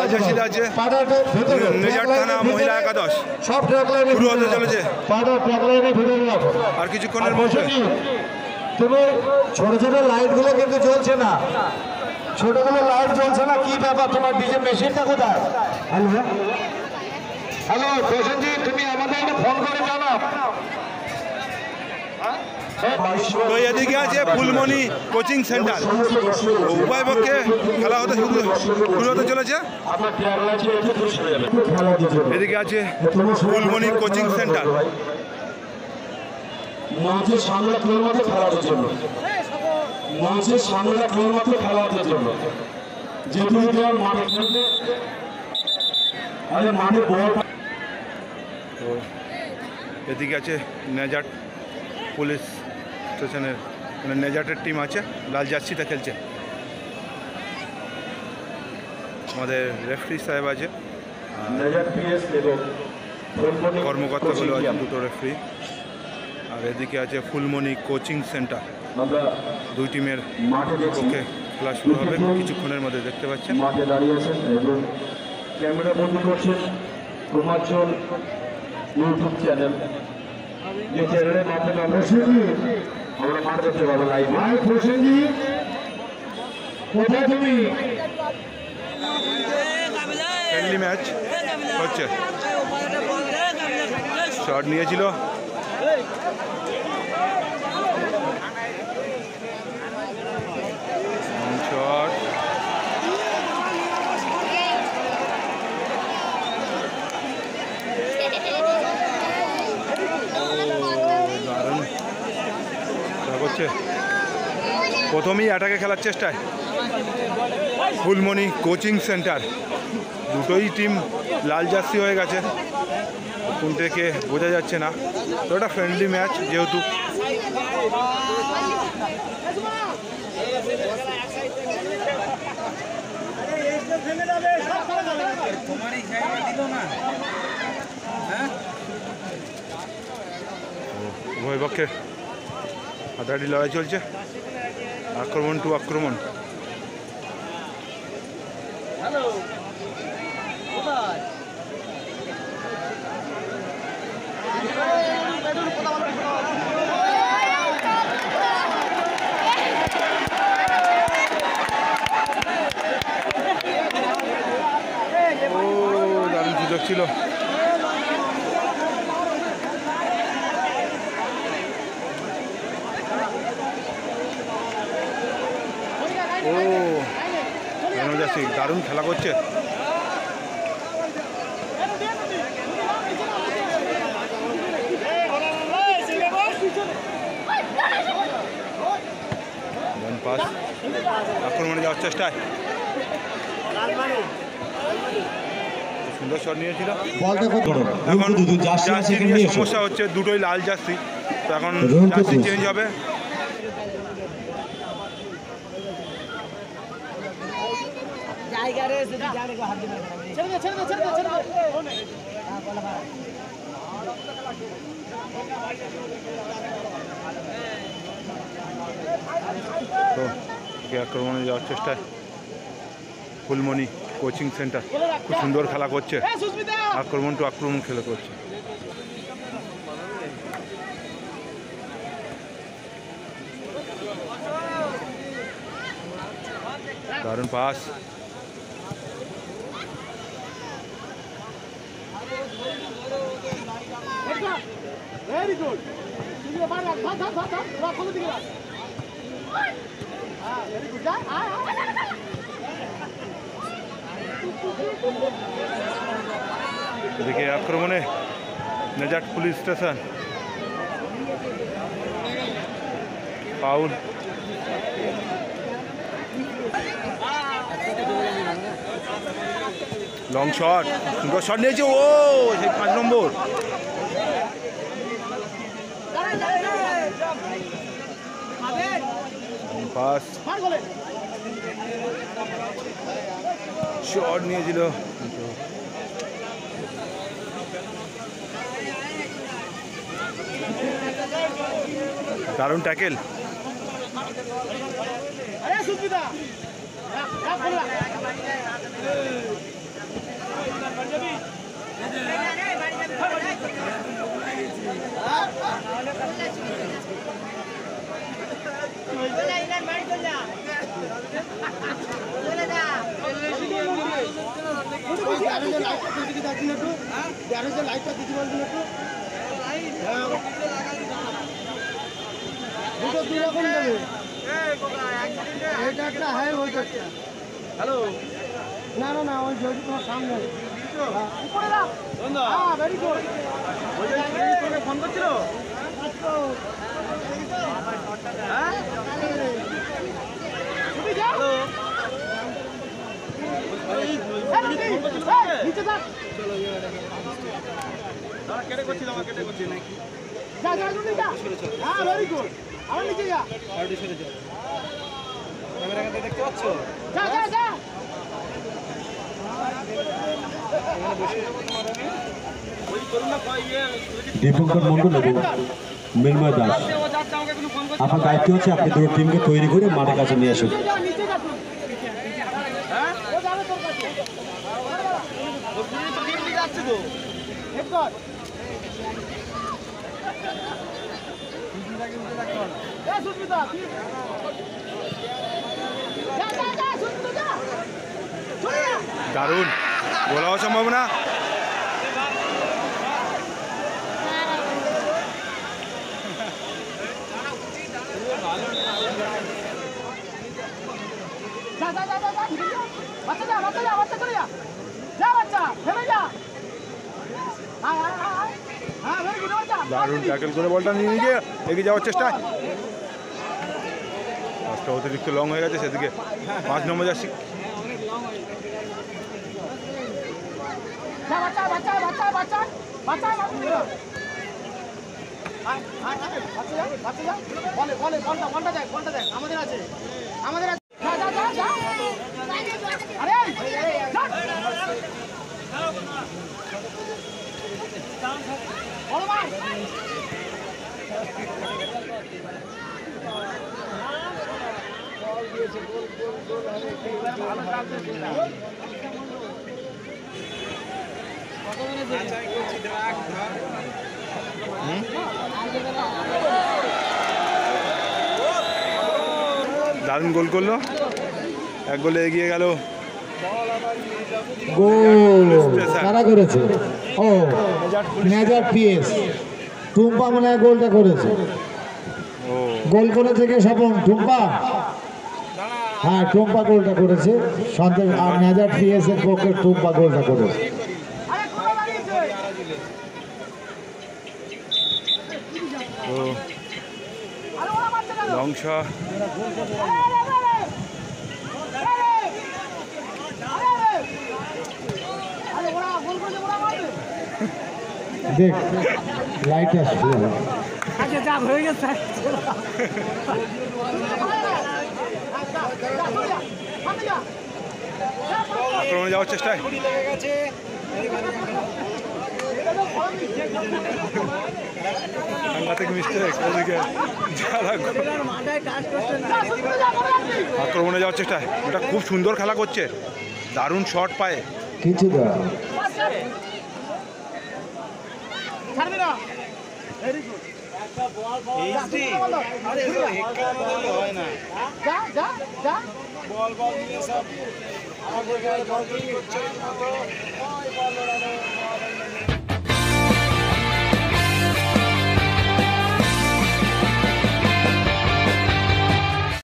রাজশাহীতে আছে নেজার থানা মহিলা একাদশ শুরু হতে চলেছে আর কিছুক্ষণের মধ্যে। তুমি ছোট ছোট লাইটগুলো কিন্তু জ্বলছে না, ছোটগুলো লাইট জ্বলছে না, কি ব্যাপার? তোমার ডিজে মেশিনটা কোথায়? হ্যালো হ্যালো প্রসেনজিৎ, তুমি আমাদের ফোন করে জানাও। তো এদিকে আছে ফুলমণি কোচিং সেন্টার, উভয় পক্ষে খেলা হতে শুরু হতে চলেছে। এদিকে আছে ফুলমণি কোচিং সেন্টার। মঞ্চের সামনে খেলার মতো খেলার জন্য, মঞ্চের সামনে খেলার মতো খেলার জন্য যেহেতু মাঠে খেলতে আরে মাঠে বল। তো এদিকে আছে নেজাট পুলিশ স্টেশনের, মানে নেজাটের টিম আছে, লাল জার্সিতে খেলছে। আমাদের রেফারি সাহেব আছে, কর্মকর্তাগুলো আছে, দুটো রেফারি। আর এদিকে আছে ফুলমণি কোচিং সেন্টার, দুই টিমের পক্ষে খেলা শুরু হবে কিছুক্ষণের মধ্যে, দেখতে পাচ্ছেন। মাঠে দাঁড়িয়ে আছেন এবং ক্যামেরা বন্ধ করছেন পূর্বাঞ্চল ইউটিউব চ্যানেল, যে চ্যানেলের মাধ্যমে আমরা মাঠ দেখতে পাবো লাইভ। ভাই প্রসেনজি কোথায় তুমি? ফ্রেন্ডলি ম্যাচ হচ্ছে, শট নিয়েছিল শট, করছে প্রথমেই অ্যাটাকে খেলার চেষ্টায় ফুলমণি কোচিং সেন্টার। দুটোই টিম লাল জার্সি হয়ে গেছে, কোনটাকে বোঝা যাচ্ছে না। তো এটা ফ্রেন্ডলি ম্যাচ যেহেতু। উভয় পক্ষে হাতাহাতি লড়াই চলছে, আক্রমণ টু আক্রমণ। দারুণ সুযোগ ছিল। দারুণ খেলা করছে। পাস আক্রমণে যাওয়ার চেষ্টায় সুন্দর শট নিয়েছিল। এখন সমস্যা হচ্ছে, দুটোই লাল জার্সি, তো এখন জার্সি চেঞ্জ হবে। তো আক্রমণে যাওয়ার চেষ্টায় ফুলমণি কোচিং সেন্টার খুব সুন্দর খেলা করছে, আক্রমণ টু আক্রমণ খেলা করছে। দারুণ পাস, ভেরি গুড। এদিকে আক্রমণে নেজাট police station, foul. Long shot, সুন্দর শট নিয়েছে, ও সেই 5 নম্বর। পাস শট নিয়েছিল, দারুণ ট্যাকেল। হ্যালো না না না ওই যদি তোমার সামনে উপরে দাও হ্যাঁ ভেরি গুড ওই যে ফোন করছিল হ্যাঁ তুমি যাও হ্যালো নিচে যা দাঁড়া কেটে করছি দাঁড়া কেটে করছি নাকি যা যা তুমি যা হ্যাঁ ভেরি গুড আবার নিচে যা আর সরে যাও ক্যামেরা কাছে দেখতে পাচ্ছ যা যা যা দীপঙ্কর মন্ডল এবং মৃন্ময় দাস, আপনার দায়িত্ব হচ্ছে আপনি দুটো টিমকে তৈরি করে মাঠের কাছে নিয়ে আসুন। দারুণ গোল হওয়ার সম্ভাবনা। দারুণ ট্যাকেল করে বলটা নিয়ে গিয়ে এগিয়ে যাওয়ার চেষ্টায় পাঁচটা অতিরিক্ত লং হয়ে গেছে, সেদিকে 5 নম্বর যাচ্ছি। আমাদের আছে দারুণ গোল করলো, 1 গোলে এগিয়ে গেল। গোল কারা করেছে? ও নেজার পিএস টুম্পা মনে হয় গোলটা করেছে। ও গোল করেছে কে? স্বপন টুম্পা। হ্যাঁ টুম্পা গোলটা করেছে সন্দেহ, আর নেজার পিএস এর পক্ষে টুম্পা গোলটা করেছে। ও লং শট, দেখ লাইট আসছে। আচ্ছা যা হয়ে গেছে আক্রমণে যাওয়ার চেষ্টায় সাংঘাতিক মিস্টেক। ওদিকে আক্রমণে যাওয়ার চেষ্টায়, এটা খুব সুন্দর খেলা করছে, দারুণ শট পায়। কিছু না ছাড়বে না ভেরি গুড এইচডি আরে এগুলো হেক্কা বদলে হয় না যা যা যা বল নিয়ে সব আমার বল করছে মতো ওই বল লড়ানো